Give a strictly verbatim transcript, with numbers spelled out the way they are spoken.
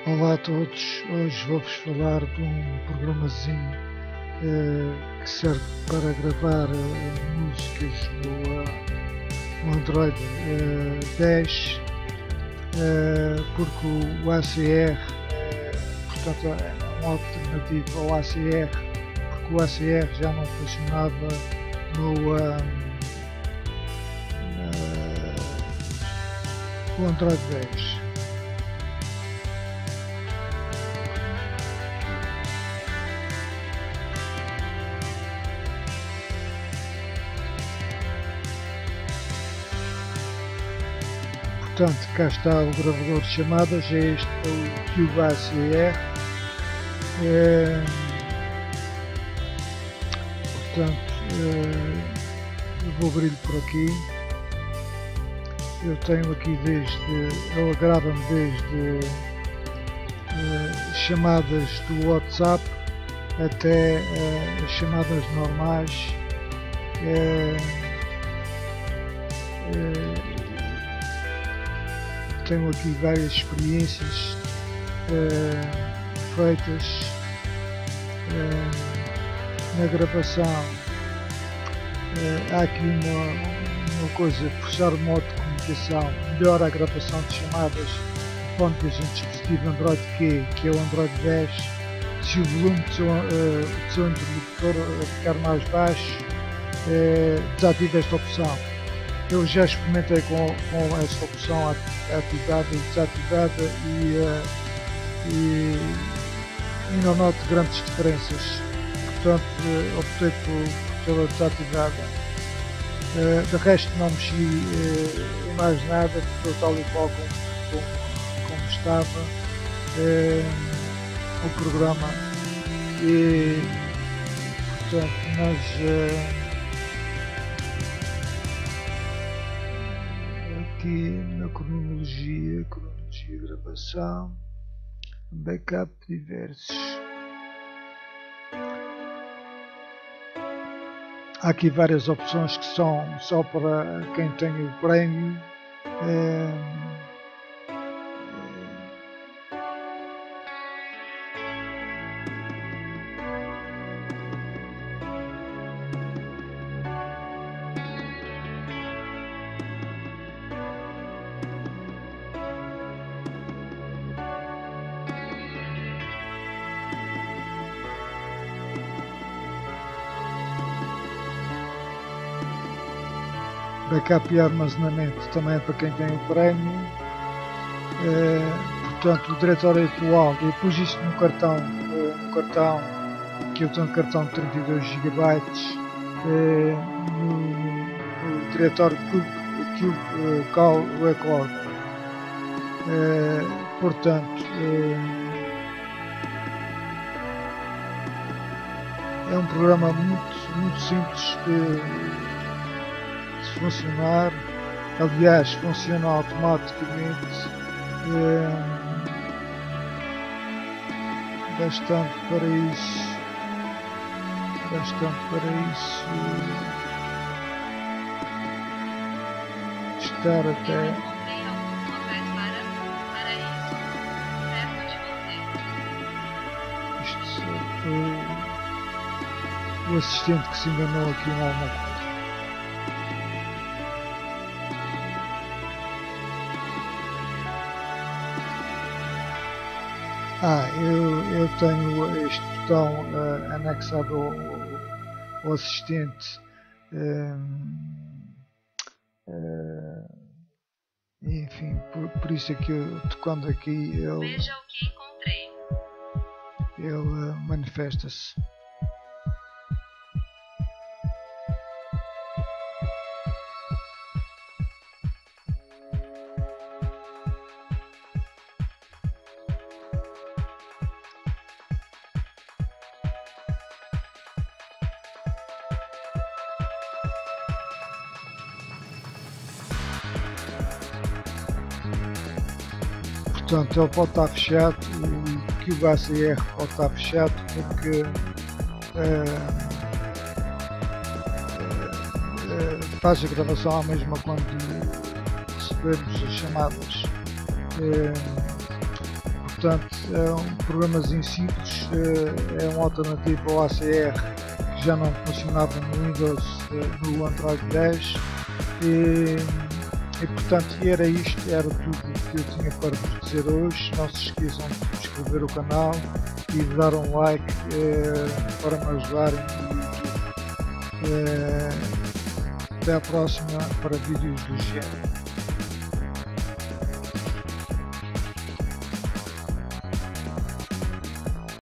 Olá a todos, hoje vou-vos falar de um programazinho uh, que serve para gravar uh, músicas no, uh, no Android uh, dez, uh, porque o A C R, uh, portanto é uma alternativa ao A C R, porque o A C R já não funcionava no, uh, uh, no Android dez. Portanto, cá está o gravador de chamadas, é este o Cube A C R. É, portanto, é, eu vou abrir por aqui. Eu tenho aqui desde, ele grava-me desde é, chamadas do WhatsApp até é, chamadas normais. É, é, tenho aqui várias experiências uh, feitas uh, na gravação. Uh, há aqui uma, uma coisa, forçar o modo de comunicação, melhora a gravação de chamadas do ponto de vista de dispositivo Android Q, que é o Android dez. Se o volume do seu, uh, do seu interlocutor ficar mais baixo, uh, desative esta opção. Eu já experimentei com, com esta opção ativada e desativada e, uh, e, e não noto grandes diferenças, portanto uh, optei por, pela desativada. Uh, de resto não mexi uh, em mais nada, ficou tal e qual como, como, como estava uh, o programa e portanto mas uh, aqui na cronologia, cronologia gravação, backup diversos. Há aqui várias opções que são só para quem tem o prémio. É, backup e armazenamento também é para quem tem o prémio. É, portanto, o diretório atual, eu pus isto no cartão, no cartão que eu tenho um cartão de trinta e dois gigabytes, é, no, no diretório Cube, Cube Call Record. É, portanto, é, é um programa muito, muito simples de funcionar, aliás funciona automaticamente, é, bastante para isso, bastante para isso estar até isto foi o assistente que se enganou aqui em alguma coisa. Ah, eu, eu tenho este botão uh, anexado ao, ao assistente, um, uh, enfim, por, por isso é que eu, tocando aqui, ele, Veja o que encontrei. ele uh, manifesta-se. Portanto, ele pode estar fechado, o Cube A C R pode estar fechado porque uh, uh, faz a gravação à mesma quando recebemos as chamadas. Uh, portanto é um programazinho simples, é uma alternativa ao A C R que já não funcionava no Windows, no Android dez, e, e portanto era isto, era tudo que eu tinha para vos dizer hoje. Não se esqueçam de subscrever o canal e de dar um like eh, para me ajudarem, e eh, até à próxima para vídeos do género.